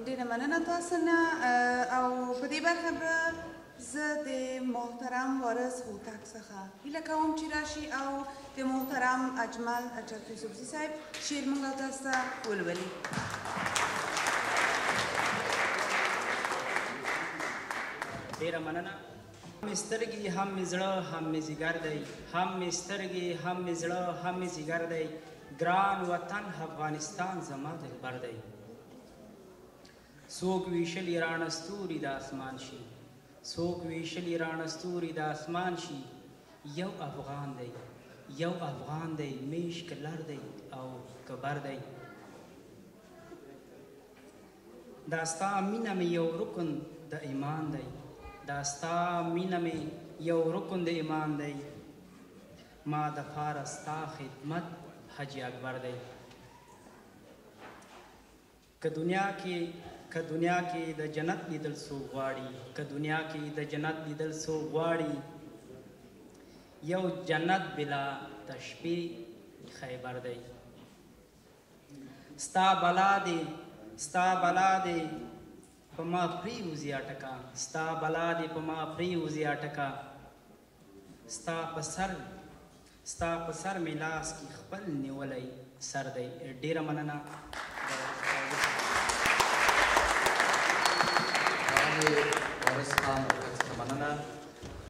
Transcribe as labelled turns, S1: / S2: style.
S1: ډېره مننه تاسو نه او په دې برخه به زه د محترم وارث هوتک څخه هیله کوم چې راشي او د محترم اجمل چرخ یوسفزي صاحب شعر موږ تاسو ته ولولي.
S2: ډېره مننه. هم سترګې هم مې زړه هم مې ځیګر دی، هم مې سترګې هم مې زړه هم مې ځیګر دی، ګران وطن افغانستان زما دلبر دی. څوک ویشلي راڼه ستوري د اسمان شي، څوک ویشلي راڼه ستوري د اسمان شي، یو افغان دی یو افغان دی، میش که لر دی او که بر دی. دا ستا مینه مې یو رکن د ایمان دی، دا ستا مینه مې یو رکن د ایمان دی، ما د پاره ستا خدمت حج اکبر دی. که دنیا کې د جنت لیدل څوک غواړي، که دنیا کې د جنت لیدل څوک غواړي، یو جنت بلا د شپې خیبر دی. ستا بلا دی په ما پریوزي اټکا، ستا بلا دی په ما پریوزي اټکا، ستا په سر مې لاس کې خپل نیولی سر دی. ډېره مننه.
S3: وارث خان څخه مننه.